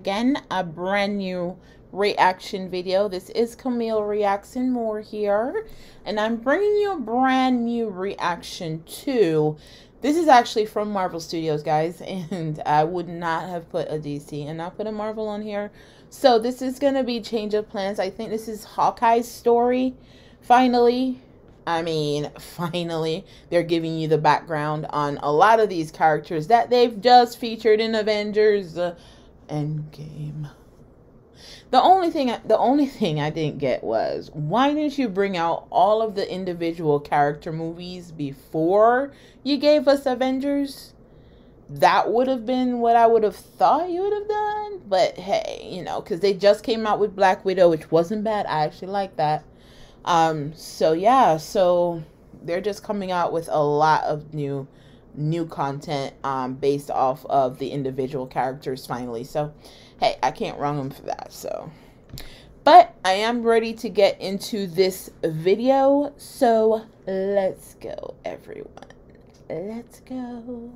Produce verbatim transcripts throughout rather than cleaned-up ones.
again, a brand new reaction video. This is Camille Reacts and More here, and I'm bringing you a brand new reaction to, this is actually from Marvel Studios, guys, and I would not have put a D C and not put a Marvel on here. So this is going to be Change of Plans. I think this is Hawkeye's story, finally. I mean, finally, they're giving you the background on a lot of these characters that they've just featured in Avengers uh, Endgame. The only thing, the only thing I didn't get was, why didn't you bring out all of the individual character movies before you gave us Avengers? That would have been what I would have thought you would have done. But hey, you know, because they just came out with Black Widow, which wasn't bad. I actually like that. Um, so yeah, so they're just coming out with a lot of new, new content, um, based off of the individual characters finally. So, hey, I can't wrong them for that. So, but I am ready to get into this video. So let's go, everyone. Let's go.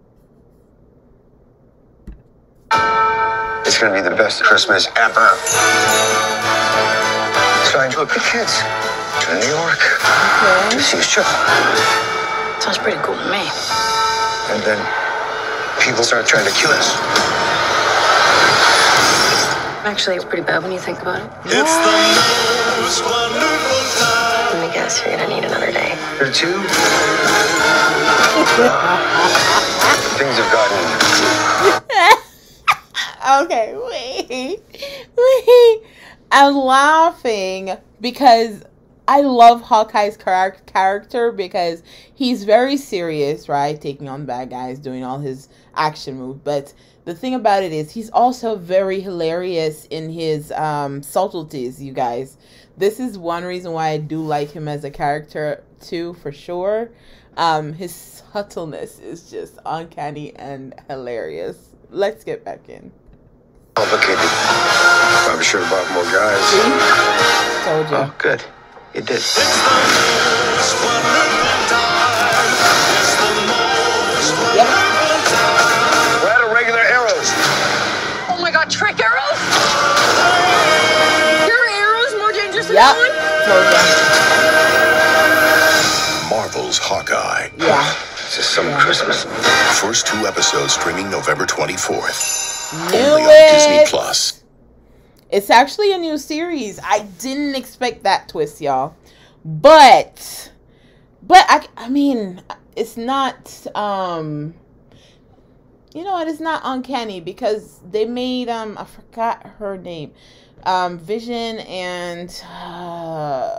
It's gonna be the best Christmas ever. So I took the kids to New York okay. to see a show. Sounds pretty cool to me. And then people started trying to kill us. Actually, it's pretty bad when you think about it. It's the most wonderful time. Let me guess, you're gonna need another day. Or two. Things have gotten... Okay, wait, wait. I'm laughing because I love Hawkeye's char character because he's very serious, right? Taking on bad guys, doing all his action moves. But the thing about it is he's also very hilarious in his um, subtleties, you guys. This is one reason why I do like him as a character too, for sure. Um, his subtleness is just uncanny and hilarious. Let's get back in. Complicated. Probably should have bought more guys. See? Told you. Oh, good. You did. It's the most wonderful time. It's the most Yep. wonderful time. We're out of regular arrows. Oh my god, trick arrows? Your arrows more dangerous than Yep. mine? Told you. Marvel's Hawkeye. Yeah. It's just some Yeah. Christmas. First two episodes streaming November twenty-fourth. Knew Only on it. Disney Plus. It's actually a new series. I didn't expect that twist, y'all. But, but I, I mean, it's not, um, you know what? It's not uncanny because they made, um, I forgot her name, um, Vision and, uh,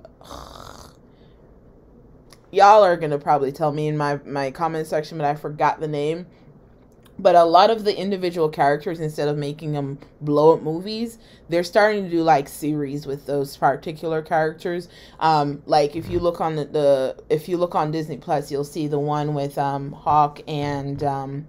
y'all are going to probably tell me in my, my comment section, but I forgot the name. But a lot of the individual characters, instead of making them blow up movies, they're starting to do like series with those particular characters. Um, like if you look on the, the if you look on Disney Plus, you'll see the one with um, Hawk and um,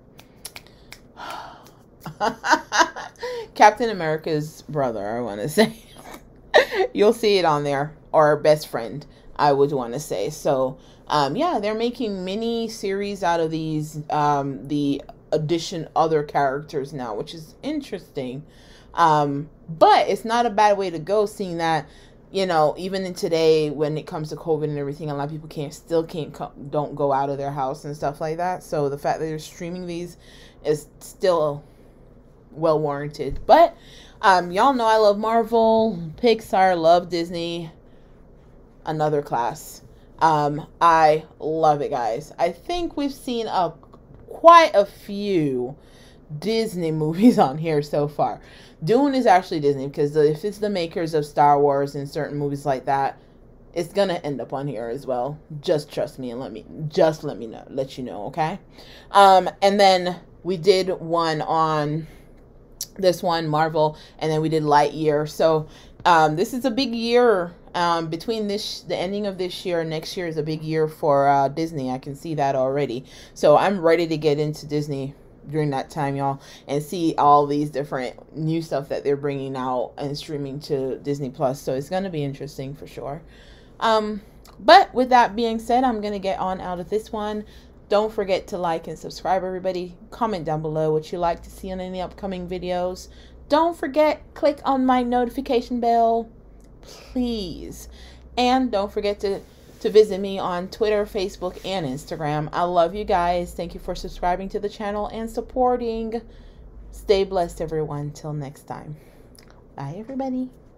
Captain America's brother. I want to say you'll see it on there, or best friend, I would want to say. So um, yeah, they're making mini series out of these um, the. addition other characters now, which is interesting, um but it's not a bad way to go, seeing that, you know, even in today when it comes to COVID and everything, a lot of people can't still can't co don't go out of their house and stuff like that. So the fact that they're streaming these is still well warranted. But um y'all know I love Marvel, Pixar, love Disney, another class. um I love it, guys. I think we've seen a quite a few Disney movies on here so far. Dune is actually Disney because if it's the makers of Star Wars and certain movies like that, it's gonna end up on here as well. Just trust me and let me just let me know, let you know, okay? Um, and then we did one on this one, Marvel, and then we did Lightyear. So um, this is a big year. Um, between this, the ending of this year and next year is a big year for uh, Disney. I can see that already. So I'm ready to get into Disney during that time, y'all, and see all these different new stuff that they're bringing out and streaming to Disney Plus. So it's going to be interesting for sure. Um, but with that being said, I'm going to get on out of this one. Don't forget to like and subscribe, everybody. Comment down below what you like to see on any upcoming videos. Don't forget, click on my notification bell, please. And don't forget to, to visit me on Twitter, Facebook, and Instagram. I love you guys. Thank you for subscribing to the channel and supporting. Stay blessed, everyone. Till next time. Bye, everybody.